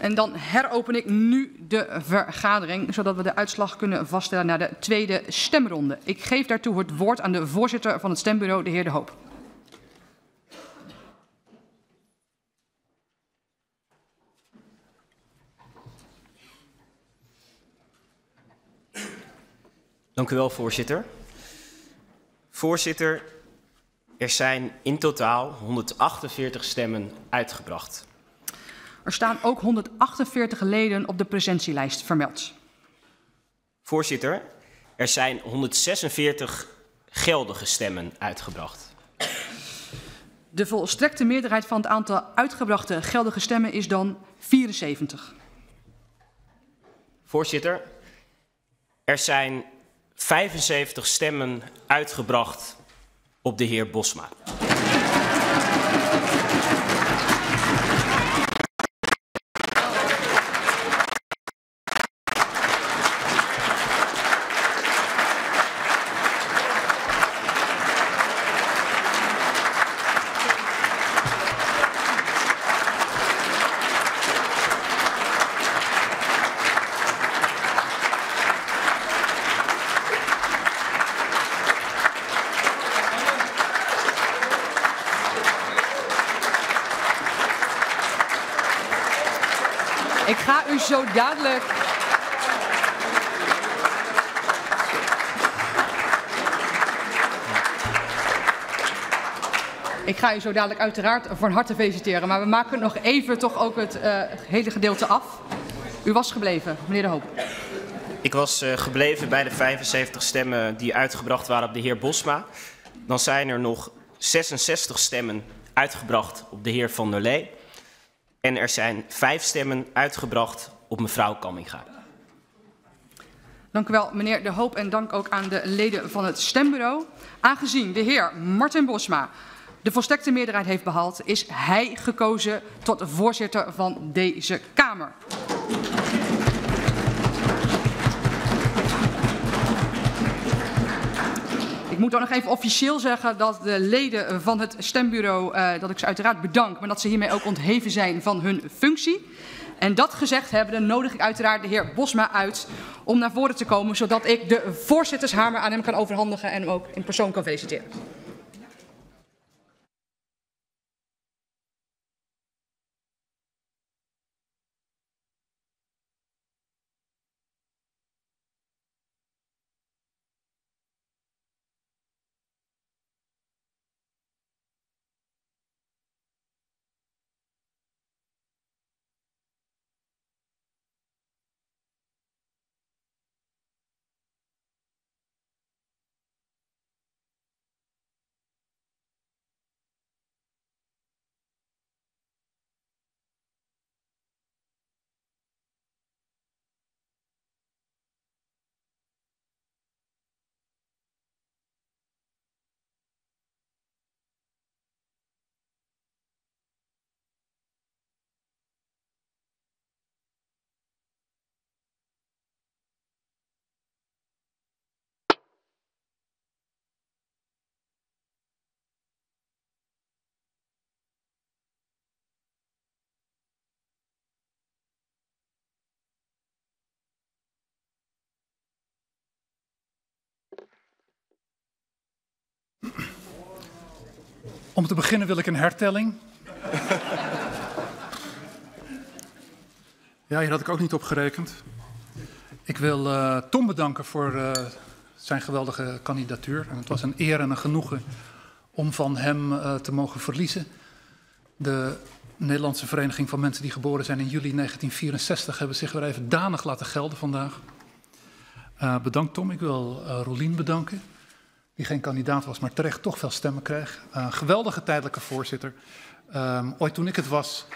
En dan heropen ik nu de vergadering, zodat we de uitslag kunnen vaststellen naar de tweede stemronde. Ik geef daartoe het woord aan de voorzitter van het stembureau, de heer De Hoop. Dank u wel, voorzitter. Voorzitter, er zijn in totaal 148 stemmen uitgebracht. Er staan ook 148 leden op de presentielijst vermeld. Voorzitter, er zijn 146 geldige stemmen uitgebracht. De volstrekte meerderheid van het aantal uitgebrachte geldige stemmen is dan 74. Voorzitter, er zijn 75 stemmen uitgebracht op de heer Bosma. Ik ga u zo dadelijk... Ik ga u zo dadelijk uiteraard van harte feliciteren, maar we maken nog even toch ook het hele gedeelte af. U was gebleven, meneer De Hoop. Ik was gebleven bij de 75 stemmen die uitgebracht waren op de heer Bosma. Dan zijn er nog 66 stemmen uitgebracht op de heer Van der Lee. En er zijn 5 stemmen uitgebracht op mevrouw Kamminga. Dank u wel, meneer De Hoop, en dank ook aan de leden van het stembureau. Aangezien de heer Martin Bosma de volstrekte meerderheid heeft behaald, is hij gekozen tot voorzitter van deze Kamer. Ik moet dan nog even officieel zeggen dat de leden van het stembureau, dat ik ze uiteraard bedank, maar dat ze hiermee ook ontheven zijn van hun functie. En dat gezegd hebbende nodig ik uiteraard de heer Bosma uit om naar voren te komen, zodat ik de voorzittershamer aan hem kan overhandigen en hem ook in persoon kan feliciteren. Om te beginnen wil ik een hertelling. Ja, hier had ik ook niet op gerekend. Ik wil Tom bedanken voor zijn geweldige kandidatuur. En het was een eer en een genoegen om van hem te mogen verliezen. De Nederlandse Vereniging van Mensen die geboren zijn in juli 1964 hebben zich weer even danig laten gelden vandaag. Bedankt Tom. Ik wil Rolien bedanken. Die geen kandidaat was, maar terecht toch veel stemmen kreeg. Geweldige tijdelijke voorzitter. Ooit toen ik het was...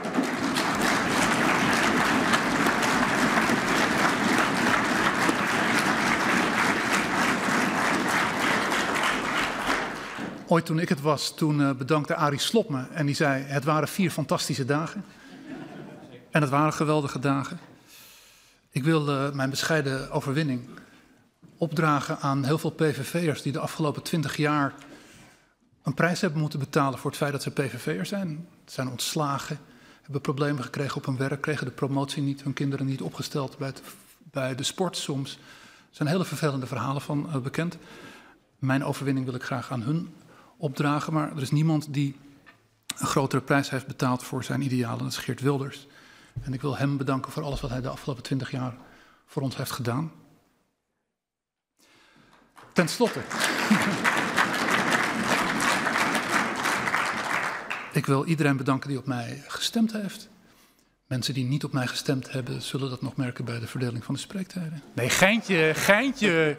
Toen bedankte Arie Slob me en die zei, het waren 4 fantastische dagen. En het waren geweldige dagen. Ik wil mijn bescheiden overwinning opdragen aan heel veel PVV'ers die de afgelopen 20 jaar een prijs hebben moeten betalen voor het feit dat ze PVV'er zijn. Zijn ontslagen, hebben problemen gekregen op hun werk, kregen de promotie niet, hun kinderen niet opgesteld bij de sport soms. Er zijn hele vervelende verhalen van bekend. Mijn overwinning wil ik graag aan hun opdragen, maar er is niemand die een grotere prijs heeft betaald voor zijn idealen. Dat is Geert Wilders. En ik wil hem bedanken voor alles wat hij de afgelopen 20 jaar voor ons heeft gedaan. Ten slotte. Ik wil iedereen bedanken die op mij gestemd heeft. Mensen die niet op mij gestemd hebben, zullen dat nog merken bij de verdeling van de spreektijden. Nee, geintje.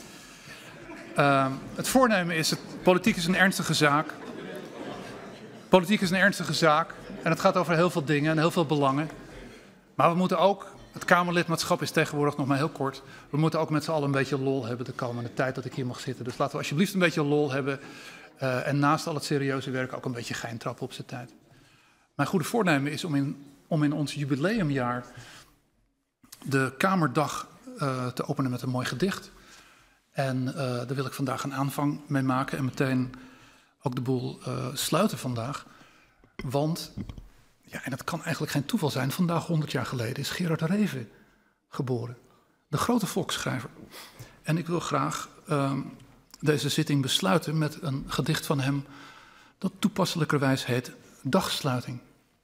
Het voornemen is, politiek is een ernstige zaak. Politiek is een ernstige zaak en het gaat over heel veel dingen en heel veel belangen. Maar we moeten ook, het Kamerlidmaatschap is tegenwoordig nog maar heel kort. We moeten ook met z'n allen een beetje lol hebben de komende tijd dat ik hier mag zitten. Dus laten we alsjeblieft een beetje lol hebben. En naast al het serieuze werk ook een beetje gein trappen op zijn tijd. Mijn goede voornemen is om in ons jubileumjaar de Kamerdag te openen met een mooi gedicht. En daar wil ik vandaag een aanvang mee maken en meteen ook de boel sluiten vandaag. Want, ja, en dat kan eigenlijk geen toeval zijn, vandaag 100 jaar geleden is Gerard Reven geboren. De grote volksschrijver. En ik wil graag deze zitting besluiten met een gedicht van hem dat toepasselijkerwijs heet Dagsluiting.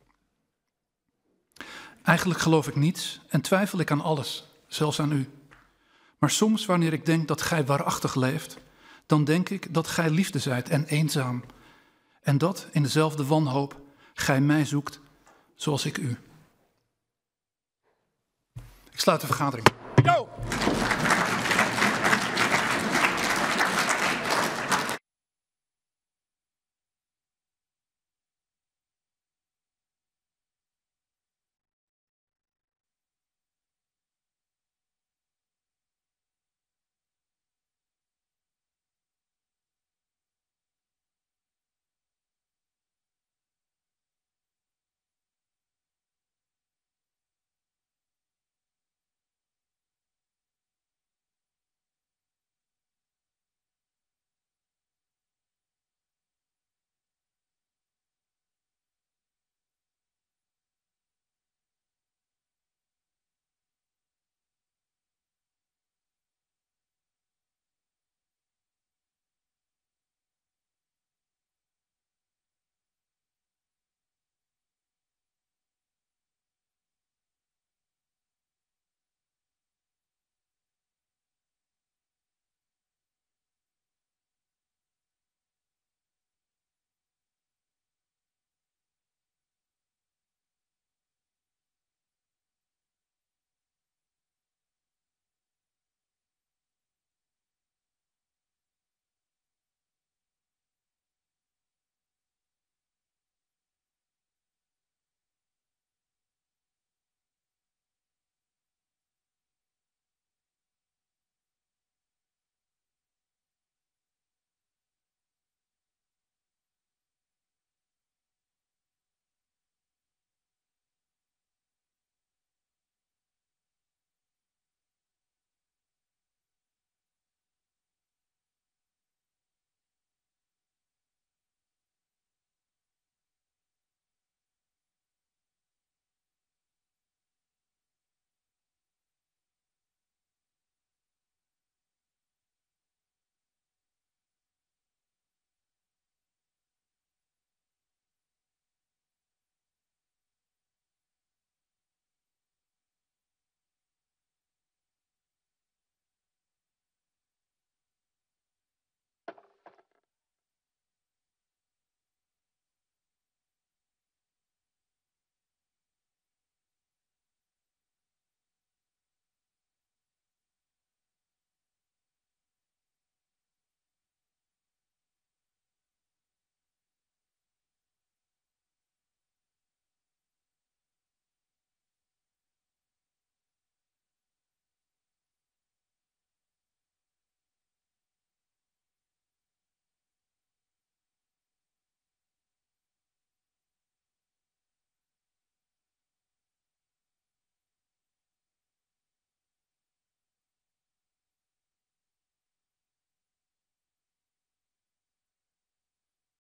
Eigenlijk geloof ik niets en twijfel ik aan alles, zelfs aan u. Maar soms wanneer ik denk dat gij waarachtig leeft, dan denk ik dat gij liefde zijt en eenzaam. En dat in dezelfde wanhoop gij mij zoekt zoals ik u. Ik sluit de vergadering. Go!